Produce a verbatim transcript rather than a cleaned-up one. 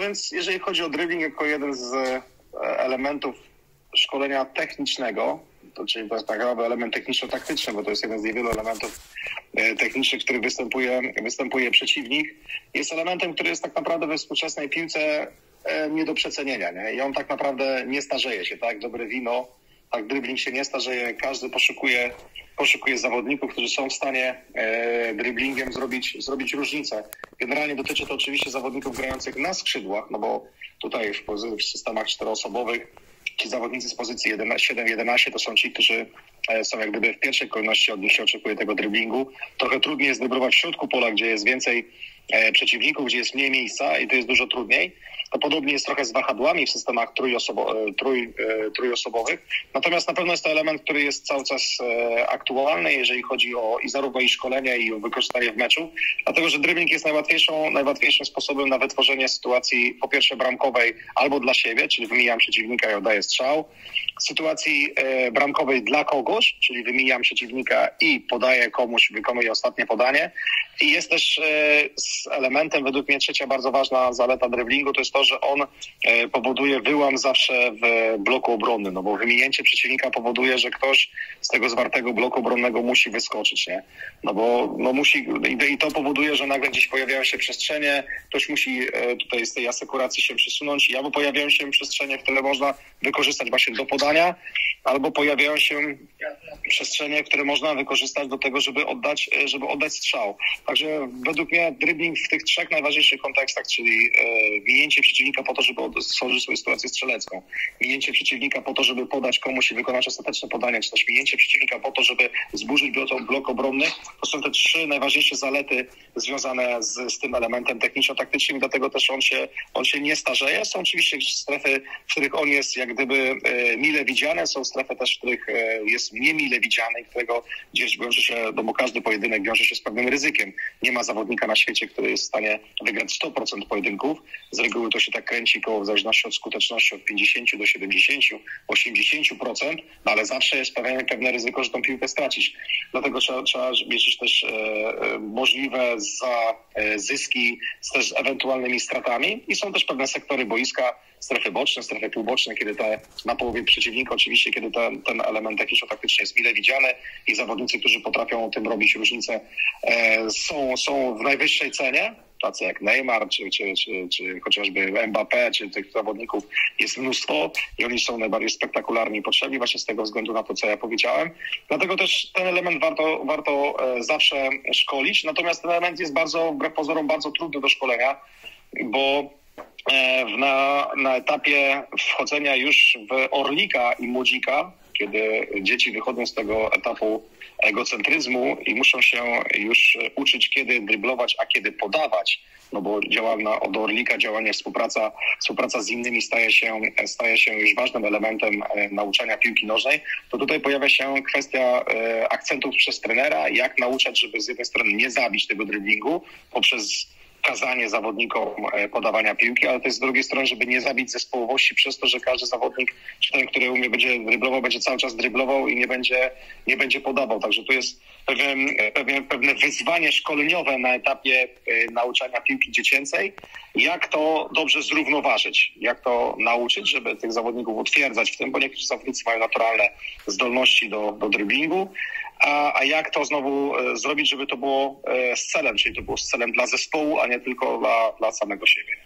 więc jeżeli chodzi o dribbling jako jeden z elementów szkolenia technicznego, to czyli to jest tak naprawdę element techniczno-taktyczny, bo to jest jeden z niewielu elementów technicznych, który występuje, występuje przeciwnik, jest elementem, który jest tak naprawdę we współczesnej piłce nie do przecenienia. Nie? I on tak naprawdę nie starzeje się, tak? Dobre wino, tak dribbling się nie starzeje. Każdy poszukuje, poszukuje zawodników, którzy są w stanie e, dribblingiem zrobić, zrobić różnicę. Generalnie dotyczy to oczywiście zawodników grających na skrzydłach, no bo tutaj w, w systemach czteroosobowych ci zawodnicy z pozycji siedem jedenaście to są ci, którzy są jak gdyby w pierwszej kolejności, od nich się oczekuje tego dribblingu. Trochę trudniej jest driblować w środku pola, gdzie jest więcej przeciwników, gdzie jest mniej miejsca i to jest dużo trudniej. To podobnie jest trochę z wahadłami w systemach trójosobo- trój, trójosobowych. Natomiast na pewno jest to element, który jest cały czas aktualny, jeżeli chodzi o i zarówno i szkolenie, i o wykorzystanie w meczu. Dlatego, że dribbling jest najłatwiejszą, najłatwiejszym sposobem na wytworzenie sytuacji po pierwsze bramkowej albo dla siebie, czyli wymijam przeciwnika i oddaję strzał. Sytuacji bramkowej dla kogoś, czyli wymijam przeciwnika i podaję komuś, wykonuję ostatnie podanie. I jest też z elementem, według mnie trzecia bardzo ważna zaleta dribblingu, to jest to, że on powoduje wyłam zawsze w bloku obronnym, no bo wyminięcie przeciwnika powoduje, że ktoś z tego zwartego bloku obronnego musi wyskoczyć, nie? No bo no musi, i to powoduje, że nagle gdzieś pojawiają się przestrzenie, ktoś musi tutaj z tej asekuracji się przesunąć i albo pojawiają się przestrzenie, które można wykorzystać właśnie do podania, albo pojawiają się przestrzenie, które można wykorzystać do tego, żeby oddać, żeby oddać strzał. Także według mnie dribbling w tych trzech najważniejszych kontekstach, czyli minięcie przeciwnika po to, żeby stworzyć swoją sytuację strzelecką, minięcie przeciwnika po to, żeby podać komuś i wykonać ostateczne podanie, czy też minięcie przeciwnika po to, żeby zburzyć blok, blok obronny, to są te trzy najważniejsze zalety związane z, z tym elementem techniczno-taktycznym, dlatego też on się, on się nie starzeje. Są oczywiście strefy, w których on jest jak gdyby e, mile widziany, są strefy też, w których e, jest niemile widziany, którego gdzieś wiąże się, no bo każdy pojedynek wiąże się z pewnym ryzykiem. Nie ma zawodnika na świecie, który jest w stanie wygrać sto procent pojedynków. Z reguły to się tak kręci koło, w zależności od skuteczności, od pięćdziesiąt do siedemdziesięciu, osiemdziesięciu procent, no ale zawsze jest pewne, pewne ryzyko, że tą piłkę stracisz. Dlatego trzeba, trzeba liczyć też e, możliwe za e, zyski z też ewentualnymi stratami i są też pewne sektory boiska, strefy boczne, strefy półboczne, kiedy te na połowie przeciwnika, oczywiście, kiedy ten, ten element techniczno-taktyczny jest mile widziany i zawodnicy, którzy potrafią tym robić różnicę, e, są, są w najwyższej cenie, tacy jak Neymar, czy, czy, czy, czy chociażby Mbappé, czy tych zawodników jest mnóstwo i oni są najbardziej spektakularni i potrzebni właśnie z tego względu na to, co ja powiedziałem. Dlatego też ten element warto, warto e, zawsze szkolić, natomiast ten element jest bardzo, wbrew pozorom, bardzo trudny do szkolenia, bo Na, na etapie wchodzenia już w orlika i młodzika, kiedy dzieci wychodzą z tego etapu egocentryzmu i muszą się już uczyć, kiedy dryblować, a kiedy podawać, no bo działania od orlika, działanie, współpraca, współpraca z innymi staje się, staje się już ważnym elementem nauczania piłki nożnej, to tutaj pojawia się kwestia akcentów przez trenera, jak nauczać, żeby z jednej strony nie zabić tego dryblingu poprzez kazanie zawodnikom podawania piłki, ale to jest z drugiej strony, żeby nie zabić zespołowości przez to, że każdy zawodnik, czy ten, który umie, będzie dryblował, będzie cały czas dryblował i nie będzie, nie będzie podawał. Także tu jest pewien, pewien, pewne wyzwanie szkoleniowe na etapie nauczania piłki dziecięcej. Jak to dobrze zrównoważyć? Jak to nauczyć, żeby tych zawodników utwierdzać w tym, bo niektórzy zawodnicy mają naturalne zdolności do, do driblingu, a, a jak to znowu e, zrobić, żeby to było e, z celem, czyli to było z celem dla zespołu, a nie tylko dla, dla samego siebie.